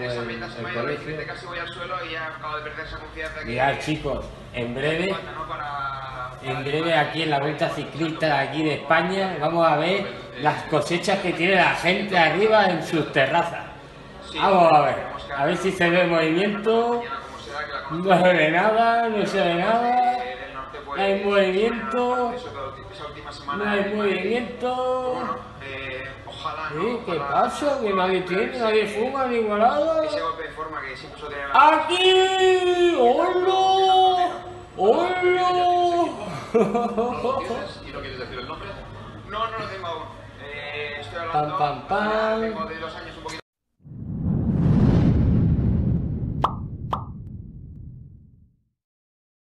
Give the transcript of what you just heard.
esa el, mitad se el me ha ido la colegio. bicicleta, casi voy al suelo y ya acabo de perder esa confianza que... Mirad, chicos, en breve aquí en la Vuelta Ciclista de aquí de España vamos a ver las cosechas que tiene la gente arriba en sus terrazas. Vamos a ver si se ve movimiento. No se ve nada, no se ve nada. No hay movimiento. No hay movimiento. Ojalá, ¿Sí? ¿Qué pasa? Que nadie tiene, nadie fuma, ni nada. ese golpe de forma que siempre suele tener ¡Aquí! ¡Hola! ¡Hola! ¿Y no quieres decir el nombre? No, no lo tengo aún. Estoy hablando, Pam, pam, pam. tengo de 2 años